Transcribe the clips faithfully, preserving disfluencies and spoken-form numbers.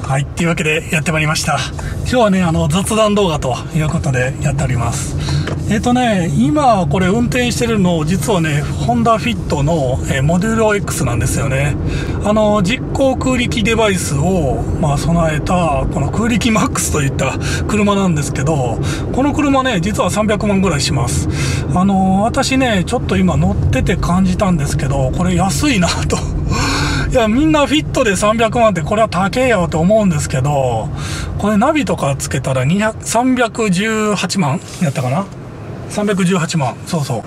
はい、っていうわけでやってまいりました。今日はね、あの、雑談動画ということでやっております。えっとね、今これ運転してるの、実はね、ホンダフィットの、えー、モデュロ X なんですよね。あの、実行空力デバイスを、まあ、備えた、この空力マックスといった車なんですけど、この車ね、実はさんびゃくまんぐらいします。あの、私ね、ちょっと今乗ってて感じたんですけど、これ安いなと。いや、みんなフィットでさんびゃくまんってこれは高えよと思うんですけど、これナビとかつけたらにひゃく、さんびゃくじゅうはちまんやったかな ?さんびゃくじゅうはちまん。そうそう。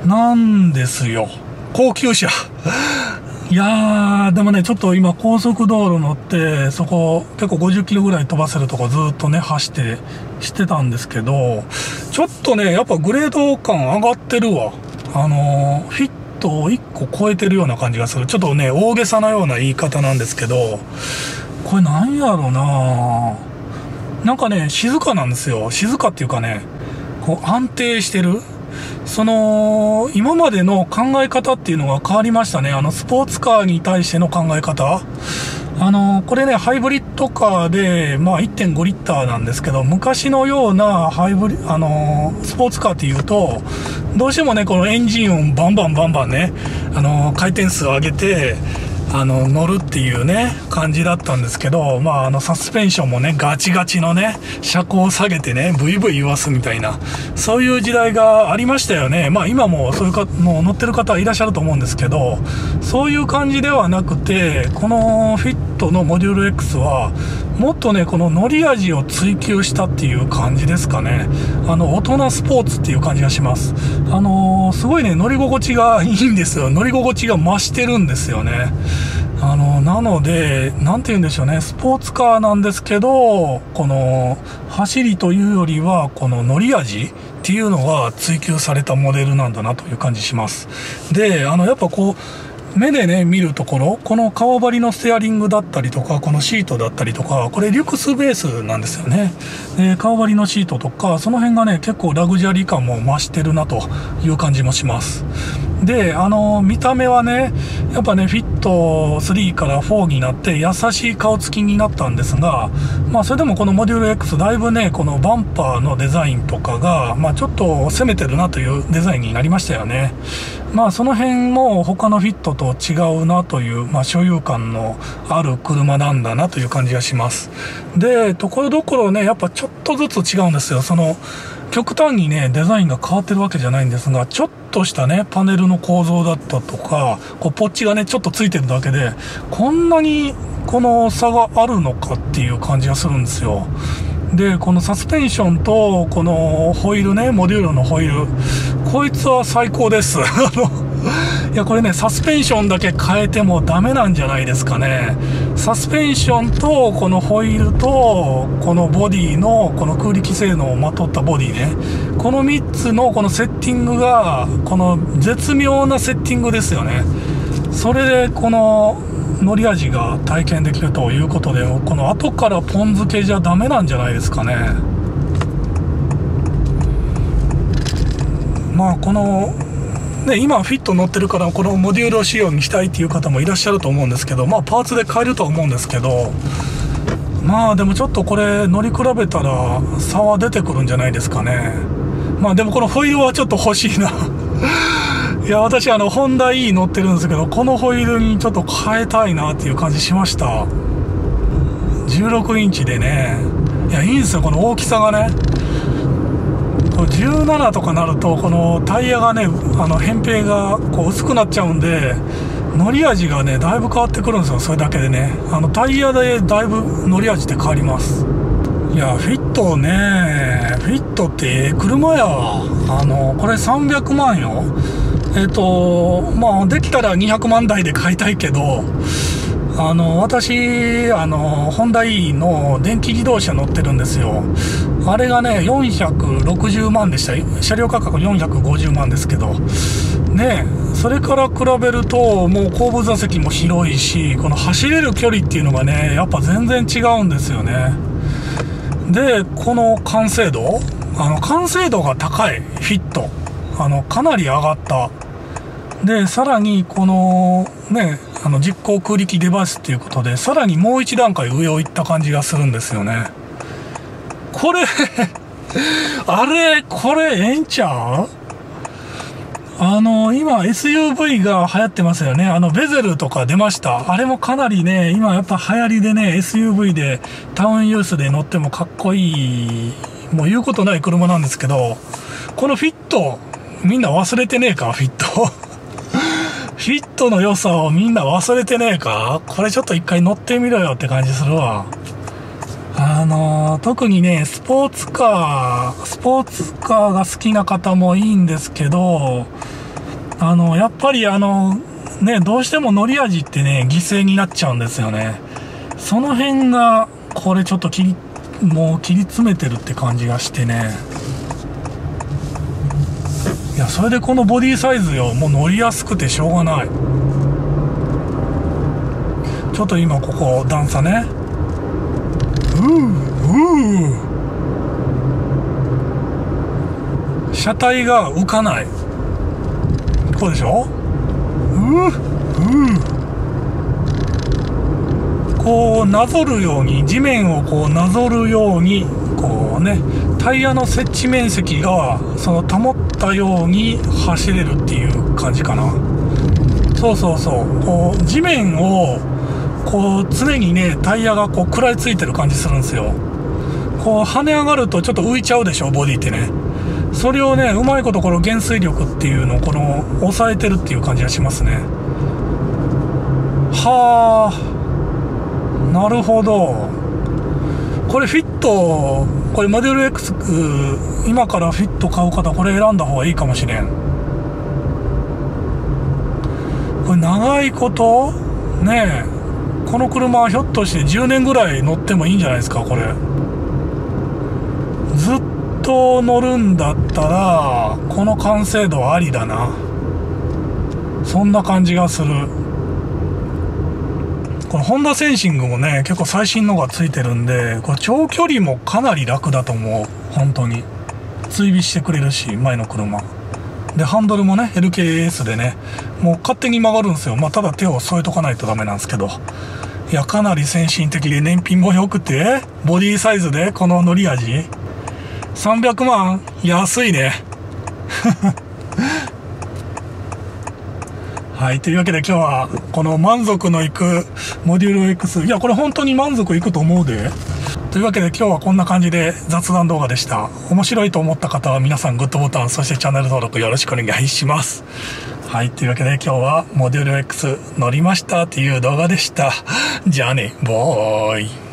なんですよ。高級車。いやー、でもね、ちょっと今高速道路乗って、そこ結構ごじゅっキロぐらい飛ばせるとこずっとね、走ってしてたんですけど、ちょっとね、やっぱグレード感上がってるわ。あのー、フィットをいっこ超えてるような感じがする。ちょっとね、大げさなような言い方なんですけど、これなんやろな、なんかね、静かなんですよ。静かっていうかね、こう安定してる。その、今までの考え方っていうのが変わりましたね。あの、スポーツカーに対しての考え方。あの、これね、ハイブリッドカーで、まあ いってんごリッターなんですけど、昔のようなハイブリ、あの、スポーツカーっていうと、どうしてもね、このエンジン音バンバンバンバンね、あの、回転数を上げて、あの、乗るっていうね、感じだったんですけど、まあ、あの、サスペンションもね、ガチガチのね、車高を下げてね、ブイブイ言わすみたいな、そういう時代がありましたよね。まあ、今もそういうか、もう乗ってる方いらっしゃると思うんですけど、そういう感じではなくて、このフィットのモデュール X は、もっとね、この乗り味を追求したっていう感じですかね。あの、大人スポーツっていう感じがします。あのー、すごいね、乗り心地がいいんですよ。乗り心地が増してるんですよね。あの、なので、なんて言うんでしょうね、スポーツカーなんですけど、この、走りというよりは、この乗り味っていうのが追求されたモデルなんだなという感じします。で、あの、やっぱこう、目でね、見るところ、この革張りのステアリングだったりとか、このシートだったりとか、これリュクスベースなんですよね。で、革張りのシートとか、その辺がね、結構ラグジュアリー感も増してるなという感じもします。で、あの、見た目はね、やっぱね、フィットスリーからフォーになって優しい顔つきになったんですが、まあ、それでもこのモデュール X、だいぶね、このバンパーのデザインとかが、まあ、ちょっと攻めてるなというデザインになりましたよね。まあ、その辺も他のフィットと違うなという、まあ、所有感のある車なんだなという感じがします。で、ところどころね、やっぱちょっとずつ違うんですよ。その、極端にね、デザインが変わってるわけじゃないんですが、ちょっとしたね、パネルの構造だったとか、こう、ポッチがね、ちょっとついてるだけで、こんなにこの差があるのかっていう感じがするんですよ。で、このサスペンションと、このホイールね、モデュールのホイール、こいつは最高です。あの、いや、これね、サスペンションだけ変えてもダメなんじゃないですかね。サスペンションと、このホイールと、このボディの、この空力性能をまとったボディね。このみっつのこのセッティングが、この絶妙なセッティングですよね。それで、この、乗り味が体験できるということで、この後からポン付けじゃダメなんじゃないですかね。まあ、この、ね、今フィット乗ってるからこのモデュール仕様にしたいっていう方もいらっしゃると思うんですけど、まあパーツで買えるとは思うんですけど、まあでもちょっとこれ乗り比べたら差は出てくるんじゃないですかね。まあでもこのホイールはちょっと欲しいな。いや、私あのホンダ E 乗ってるんですけど、このホイールにちょっと変えたいなっていう感じしました。じゅうろくインチでね、いやいいんですよ、この大きさがね。じゅうななとかなると、このタイヤがね、あの扁平がこう薄くなっちゃうんで、乗り味がね、だいぶ変わってくるんですよ、それだけでね。あのタイヤでだいぶ乗り味って変わります。いや、フィットね、フィットってええ車やわ。あの、これさんびゃくまんよ。えっと、まあ、できたらにひゃくまん台で買いたいけど、あの、私、あの、ホンダ E の電気自動車乗ってるんですよ。あれがね、よんひゃくろくじゅうまんでした。車両価格よんひゃくごじゅうまんですけど。ね、それから比べると、もう後部座席も広いし、この走れる距離っていうのがね、やっぱ全然違うんですよね。で、この完成度あの、完成度が高い、フィット。あの、かなり上がった。で、さらに、この、ね、 あの実行空力デバイスっていうことで、さらにもう一段階上を行った感じがするんですよね。これあれこれええんちゃう？あの今 エスユーブイ が流行ってますよね。あのベゼルとか出ました。あれもかなりね、今やっぱ流行りでね、 エスユーブイ でタウンユースで乗ってもかっこいい、もう言うことない車なんですけど、このフィットみんな忘れてねえか？フィットフィットの良さをみんな忘れてねえか？これちょっと一回乗ってみろよって感じするわ。あのー、特にね、スポーツカー、スポーツカーが好きな方もいいんですけど、あの、やっぱりあの、ね、どうしても乗り味ってね、犠牲になっちゃうんですよね。その辺が、これちょっと切り、もう切り詰めてるって感じがしてね。いや、それでこのボディサイズよ、もう乗りやすくてしょうがない。ちょっと今ここ段差ね。うーうー車体が浮かない。こうでしょ。うーうーこうなぞるように、地面をこうなぞるように、こうね、タイヤの接地面積がその保ったように走れるっていう感じかな。そうそうそう、こう地面をこう常にね、タイヤがこう食らいついてる感じするんですよ。こう跳ね上がるとちょっと浮いちゃうでしょ、ボディってね。それをね、うまいことこの減衰力っていうのをこの抑えてるっていう感じがしますね。はあ、なるほど。これフィット、これモデル X、今からフィット買う方、これ選んだ方がいいかもしれん。これ長いことねえ、この車ひょっとしてじゅうねんぐらい乗ってもいいんじゃないですか。これずっと乗るんだったらこの完成度はありだな。そんな感じがする。このホンダセンシングもね、結構最新のがついてるんで、これ長距離もかなり楽だと思う。本当に追尾してくれるし、前の車でハンドルもね エルケーエス でね、もう勝手に曲がるんですよ。まあただ手を添えとかないとダメなんですけど、いやかなり先進的で燃費も良くて、ボディサイズでこの乗り味さんびゃくまん、安いねはい、というわけで今日はこの満足のいくモデュール X、 いやこれ本当に満足いくと思うで。というわけで今日はこんな感じで雑談動画でした。面白いと思った方は皆さんグッドボタン、そしてチャンネル登録よろしくお願いします。はい、というわけで今日はモデュール X 乗りましたっていう動画でした。じゃあね、ボーイ。